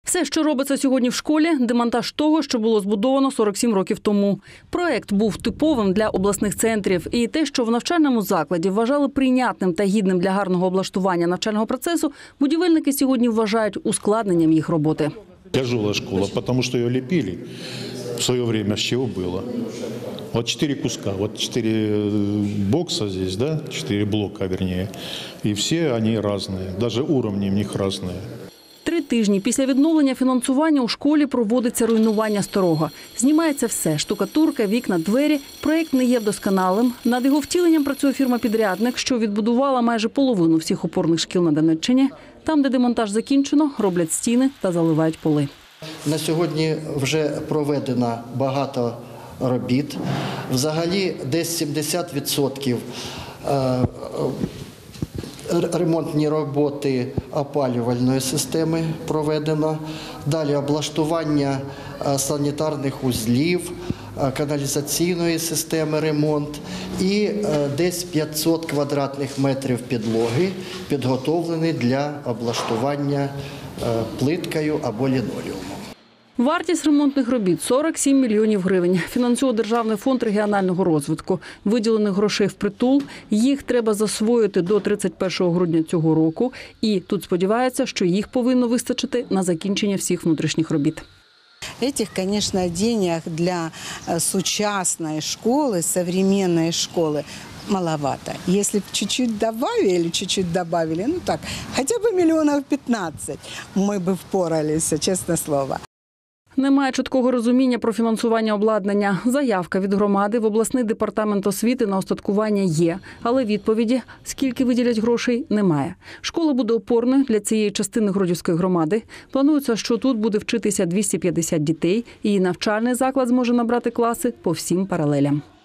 Все, що робиться сьогодні в школі – демонтаж того, що було збудовано 47 років тому. Проект був типовим для обласних центрів. І те, що в навчальному закладі вважали прийнятним та гідним для гарного облаштування навчального процесу, будівельники сьогодні вважають ускладненням їх роботи. Тяжелая школа, потому что ее лепили в свое время, с чего было. Вот 4 куска, вот 4 бокса здесь, да, 4 блока вернее, и все они разные, даже уровни у них разные. 3 тижні після відновлення фінансування у школі проводиться руйнування старого. Знімається все – штукатурка, вікна, двері. Проєкт не є вдосконалим. Над його втіленням працює фірма-підрядник, що відбудувала майже половину всіх опорних шкіл на Донеччині. Там, де демонтаж закінчено, роблять стіни та заливають поли. На сьогодні вже проведено багато робіт. Взагалі десь 70% ремонтні роботи опалювальної системи проведено. Далі облаштування санітарних узлів, каналізаційної системи ремонт і десь 500 квадратних метрів підлоги підготовлені для облаштування плиткою або лінолеумом. Вартість ремонтних робіт – 47 мільйонів гривень. Фінансує Державний фонд регіонального розвитку. Виділених грошей впритул. Їх треба засвоїти до 31 грудня цього року. І тут сподіваються, що їх повинно вистачити на закінчення всіх внутрішніх робіт. Этих, конечно, денег для сучасной школы, современной школы маловато. Если бы чуть-чуть добавили, ну так, хотя бы миллионов 15, мы бы впорались, честное слово. Немає чіткого розуміння про фінансування обладнання. Заявка від громади в обласний департамент освіти на остаткування є, але відповіді, скільки виділять грошей, немає. Школа буде опорною для цієї частини Гродівської громади. Планується, що тут буде вчитися 250 дітей, і навчальний заклад зможе набрати класи по всім паралелям.